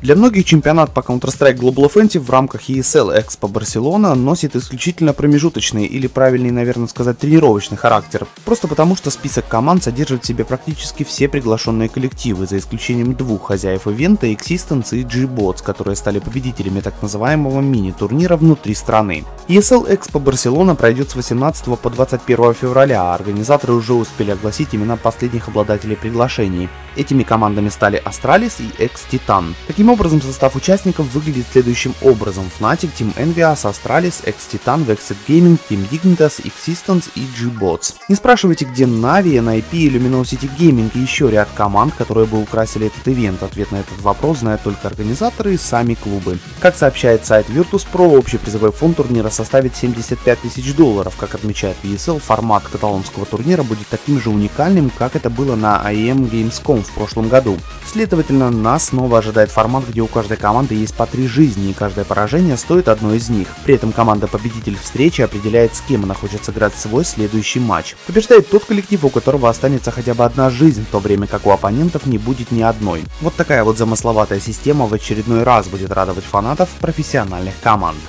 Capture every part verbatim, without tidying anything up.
Для многих чемпионат по Counter-Strike Global Offensive в рамках и эс эл Expo Barcelona носит исключительно промежуточный или правильнее, наверное, сказать, тренировочный характер. Просто потому, что список команд содержит в себе практически все приглашенные коллективы, за исключением двух хозяев ивента Existence и G-Bots, которые стали победителями так называемого мини-турнира внутри страны. и эс эл Expo Barcelona пройдет с восемнадцатого по двадцать первое февраля, а организаторы уже успели огласить имена последних обладателей приглашений. Этими командами стали Astralis и X-Titan. Таким образом, состав участников выглядит следующим образом: Fnatic, Team Envious, Astralis, X-Titan, Vexed Gaming, Team Dignitas, Existence и G-Bots. Не спрашивайте, где Navi, эн ай пи, Luminosity Gaming и еще ряд команд, которые бы украсили этот ивент. Ответ на этот вопрос знают только организаторы и сами клубы. Как сообщает сайт Virtus.pro, общий призовой фонд турнира составит семьдесят пять тысяч долларов. Как отмечает и эс эл, формат каталонского турнира будет таким же уникальным, как это было на ай и эм Gamescom в прошлом году. Следовательно, нас снова ожидает формат, где у каждой команды есть по три жизни, и каждое поражение стоит одной из них. При этом команда-победитель встречи определяет, с кем она хочет сыграть свой следующий матч. Побеждает тот коллектив, у которого останется хотя бы одна жизнь, в то время как у оппонентов не будет ни одной. Вот такая вот замысловатая система в очередной раз будет радовать фанатов профессиональных команд.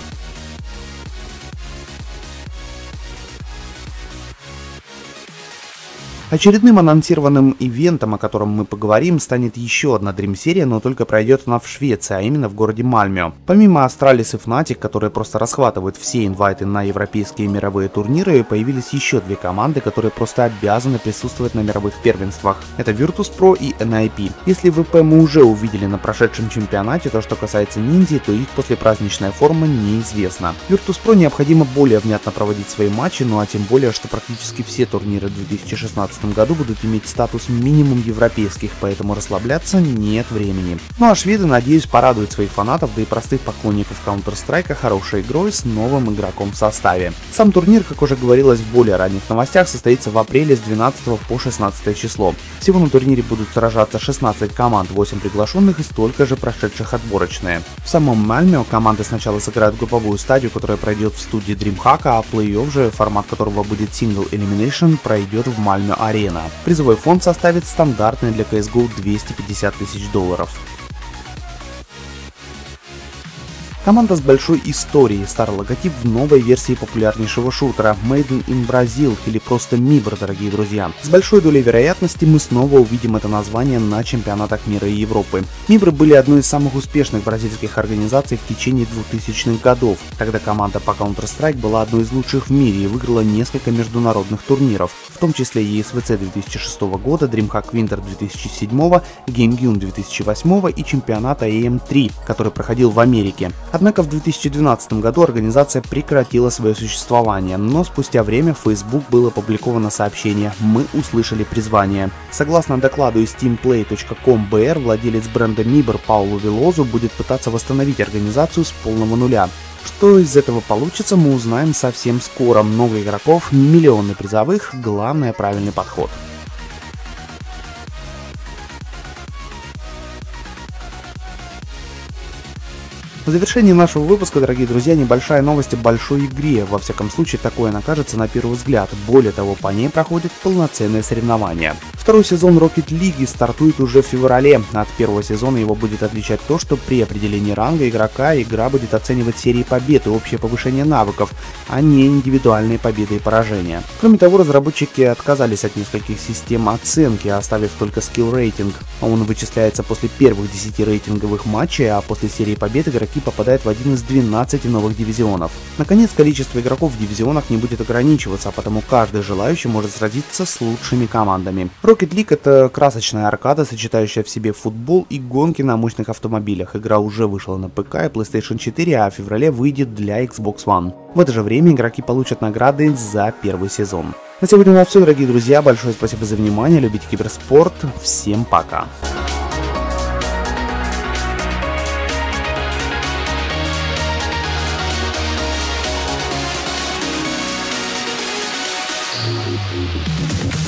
Очередным анонсированным ивентом, о котором мы поговорим, станет еще одна Dream-серия, но только пройдет она в Швеции, а именно в городе Мальмё. Помимо Astralis и Fnatic, которые просто расхватывают все инвайты на европейские и мировые турниры, появились еще две команды, которые просто обязаны присутствовать на мировых первенствах. Это Virtus.pro и эн ай пи. Если ви пи мы уже увидели на прошедшем чемпионате, то что касается ниндзя, то их послепраздничная форма неизвестна. Virtus.pro необходимо более внятно проводить свои матчи, ну а тем более, что практически все турниры в две тысячи шестнадцатом году будут иметь статус минимум европейских, поэтому расслабляться нет времени. Ну а шведы, надеюсь, порадуют своих фанатов, да и простых поклонников Counter-Strike хорошей игрой с новым игроком в составе. Сам турнир, как уже говорилось в более ранних новостях, состоится в апреле с двенадцатого по шестнадцатое число. Всего на турнире будут сражаться шестнадцать команд, восемь приглашенных и столько же прошедших отборочные. В самом Мальмё команды сначала сыграют групповую стадию, которая пройдет в студии DreamHack, а плей-офф же, формат которого будет Single Elimination, пройдет в Мальмё Арена. Призовой фонд составит стандартный для си эс го двести пятьдесят тысяч долларов. Команда с большой историей, старый логотип в новой версии популярнейшего шутера Made in Brazil или просто мибр, дорогие друзья. С большой долей вероятности мы снова увидим это название на чемпионатах мира и Европы. мибры были одной из самых успешных бразильских организаций в течение двухтысячных годов. Тогда команда по Counter-Strike была одной из лучших в мире и выиграла несколько международных турниров, в том числе и эс ви си две тысячи шестого года, DreamHack Winter две тысячи седьмого, GameGune две тысячи восьмого и чемпионат эй эм три, который проходил в Америке. Однако в две тысячи двенадцатом году организация прекратила свое существование, но спустя время в Facebook было опубликовано сообщение «Мы услышали призвание». Согласно докладу из teamplay точка ком би ар, владелец бренда мибр Пауло Велозу будет пытаться восстановить организацию с полного нуля. Что из этого получится, мы узнаем совсем скоро. Много игроков, миллионы призовых, главное правильный подход. В завершении нашего выпуска, дорогие друзья, небольшая новость о большой игре. Во всяком случае, такое она кажется на первый взгляд. Более того, по ней проходит полноценное соревнование. Второй сезон Rocket League стартует уже в феврале. От первого сезона его будет отличать то, что при определении ранга игрока игра будет оценивать серии побед и общее повышение навыков, а не индивидуальные победы и поражения. Кроме того, разработчики отказались от нескольких систем оценки, оставив только скилл рейтинг. Он вычисляется после первых десяти рейтинговых матчей, а после серии побед игроки попадают в один из двенадцати новых дивизионов. Наконец, количество игроков в дивизионах не будет ограничиваться, а потому каждый желающий может сразиться с лучшими командами. Rocket League — это красочная аркада, сочетающая в себе футбол и гонки на мощных автомобилях. Игра уже вышла на пэ ка и плейстейшн четыре, а в феврале выйдет для Xbox One. В это же время игроки получат награды за первый сезон. На сегодня у нас все, дорогие друзья. Большое спасибо за внимание. Любите киберспорт. Всем пока. We'll be right back.